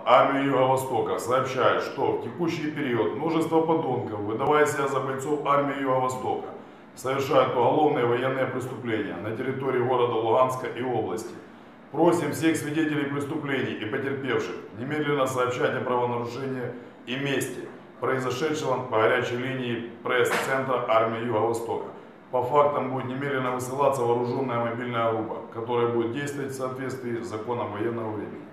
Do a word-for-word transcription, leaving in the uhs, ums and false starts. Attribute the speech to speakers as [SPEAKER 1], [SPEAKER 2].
[SPEAKER 1] армии Юго-Востока сообщает, что в текущий период множество подонков, выдавая себя за бойцов армии Юго-Востока, совершают уголовные военные преступления на территории города Луганска и области. Просим всех свидетелей преступлений и потерпевших немедленно сообщать о правонарушении и месте произошедшего по горячей линии пресс-центра армии Юго-Востока. По фактам будет немедленно высылаться вооруженная мобильная группа, которая будет действовать в соответствии с законом военного времени.